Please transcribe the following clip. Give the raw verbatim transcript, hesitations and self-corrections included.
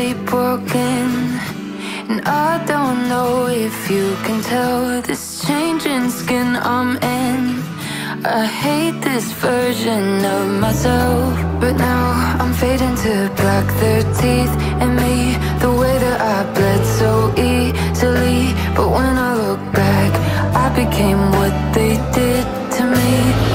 sleepwalking, and I don't know if you can tell this change in skin I'm in. I hate this version of myself, but now I'm fading to black. Their teeth and me, the way that I bled so easily. But when I look back, I became what they did to me.